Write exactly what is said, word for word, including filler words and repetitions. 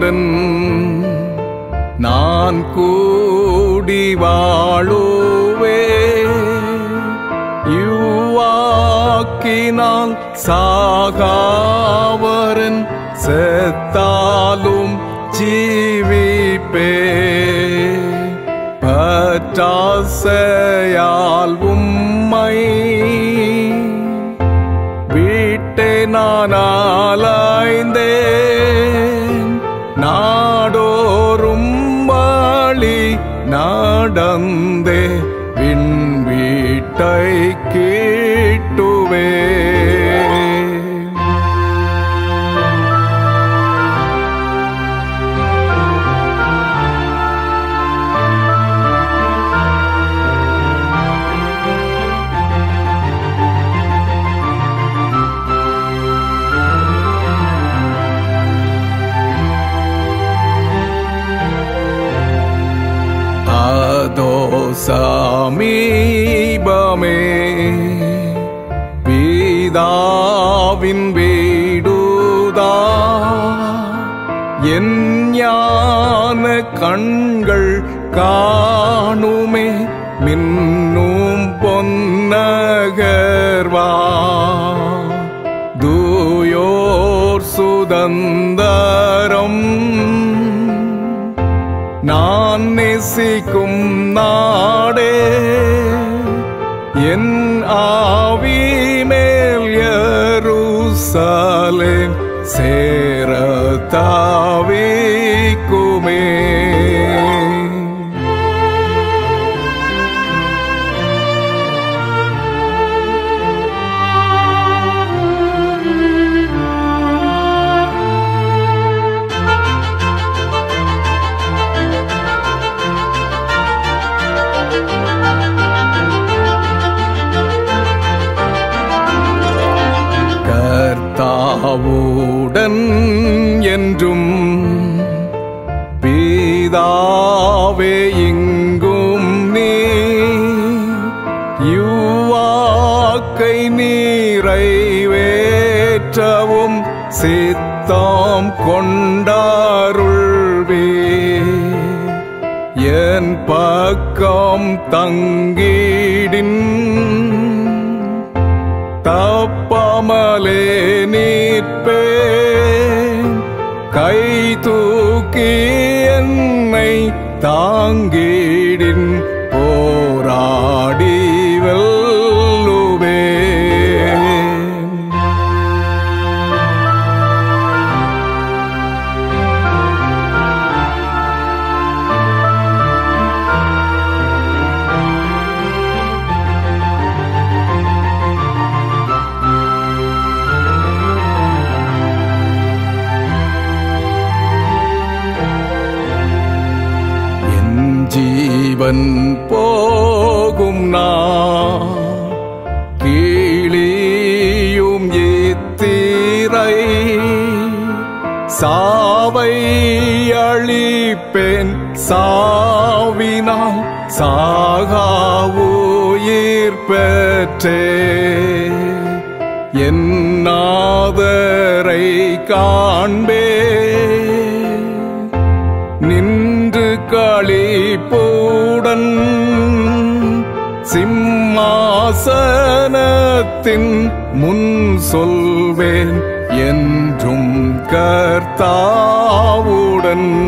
கர்த்தாவுடன் நான் கூடி வாழுவே. யுவாக்கினால் சாகாவரன் செத்தாலும் ஜீவிப்பே. பற்றாசையால் உம்மை விட்டே நான் அலைந்தேன். நாடோறும் வழி நடந்தே விண் வீட்டை கேட்டுவே. சமீபமே பிதாவின் வீடுதா. என் ஞான கண்கள் காணுமே மின்னும் பொன்னகர்வா. தூயோர் சுதந்தரம் நான் நேசிக்கும் நாடே. என் ஆவி மேல் எருசலேம் சேர தாவிக்குமே. கர்த்தாவுடன் என்றும் பிதாவே இங்கும் நீ யுவாக்கை நிறைவேற்றவும் சித்தம் கொண்டாருள்வே. என் பக்கம் தங்கிடின் தப்பமலே நிற்பேன். கை தூக்கி என்னை தாங்கிடின் போராடி வெல்லுவேன். ஜீவன் போகும் நான் கீழியும் எத்திரை சாவை அழிப்பேன். சாவினால் சாகா உயிர் பெற்றே. என் நாதரை காண்பே நின்று களிப்புடன் சிம்மாசனத்தின் முன் சொல்வேன் என்றும் கர்த்தாவுடன்.